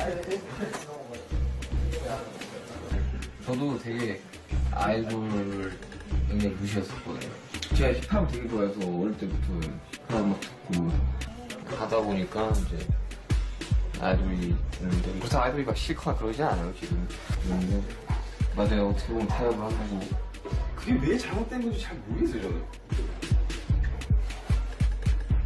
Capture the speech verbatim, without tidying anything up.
저도 되게 아이돌을 굉장히 무시했었거든요. 제가 힙합을 되게 좋아해서 어릴 때부터 힙합 막 듣고 하다 보니까 이제 아이돌이 있는데 그렇다고 아이돌이 막 싫거나 그러지 않아요 지금. 근데 맞아요. 어떻게 보면 타협을 한 거고. 그게 왜 잘못된 건지 잘 모르겠어요 저는.